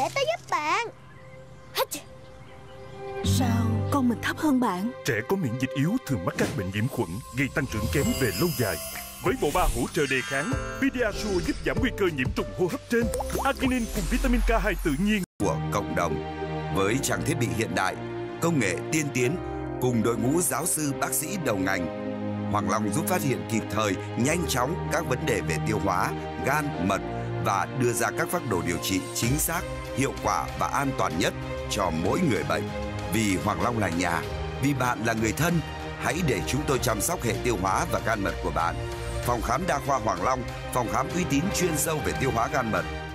để tớ giúp bạn. Sao con mình thấp hơn bạn? Trẻ có miễn dịch yếu thường mắc các bệnh nhiễm khuẩn, gây tăng trưởng kém về lâu dài. Với bộ ba hỗ trợ đề kháng, Pediasure giúp giảm nguy cơ nhiễm trùng hô hấp trên. Arginine cùng vitamin K2 tự nhiên của cộng đồng. Với trang thiết bị hiện đại, công nghệ tiên tiến cùng đội ngũ giáo sư bác sĩ đầu ngành, Hoàng Long giúp phát hiện kịp thời, nhanh chóng các vấn đề về tiêu hóa, gan, mật và đưa ra các phác đồ điều trị chính xác, hiệu quả và an toàn nhất cho mỗi người bệnh. Vì Hoàng Long là nhà, vì bạn là người thân, hãy để chúng tôi chăm sóc hệ tiêu hóa và gan mật của bạn. Phòng khám đa khoa Hoàng Long, phòng khám uy tín chuyên sâu về tiêu hóa gan mật.